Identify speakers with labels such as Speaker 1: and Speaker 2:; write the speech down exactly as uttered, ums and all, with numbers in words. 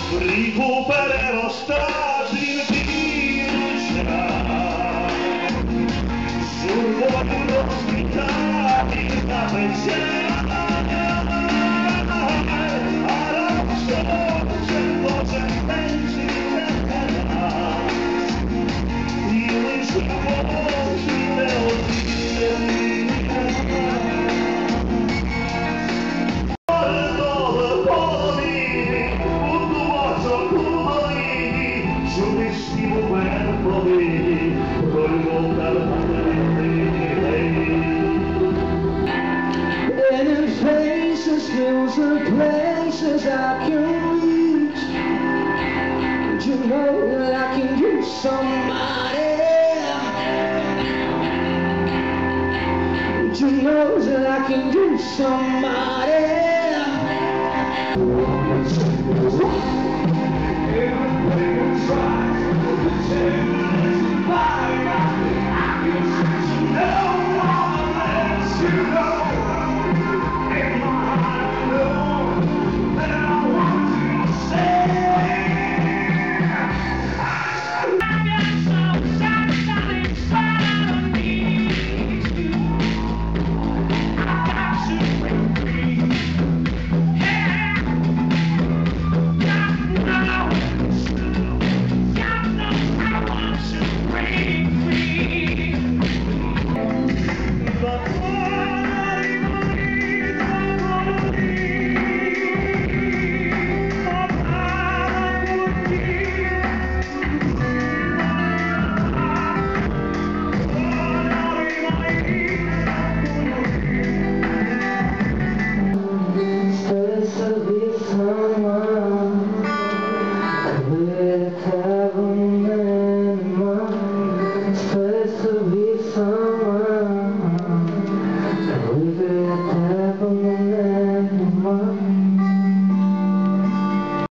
Speaker 1: Recupererò stati in fiducia sul vuoto ospitali da pensiero alla voce voce pensi io in sua voce devo dire
Speaker 2: And in faces, hills and places I can reach. Did you know that I can use somebody? Did you know that I can use somebody?